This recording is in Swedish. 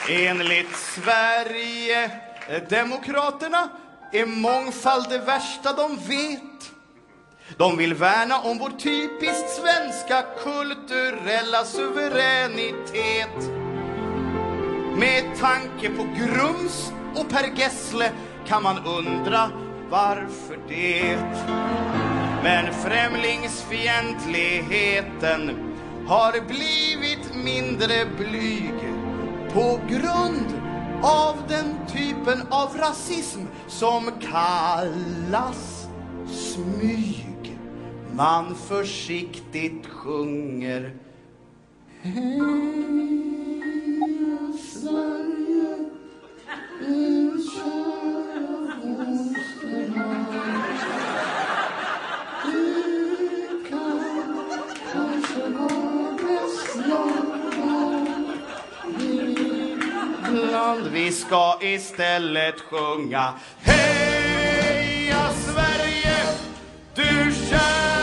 Enligt Sverige Demokraterna är mångfald det värsta de vet. De vill värna om vår typiskt svenska kulturella suveränitet. Med tanke på Grums och Per Gessle kan man undra varför det. Men främlingsfientligheten har blivit mindre blyg på grund av den typen av rasism som kallas smyg. Man försiktigt sjunger: hej Sverige, kära fosterland. Du kan kanske vara bäst land. Vi ska istället sjunga: heja Sverige, du kära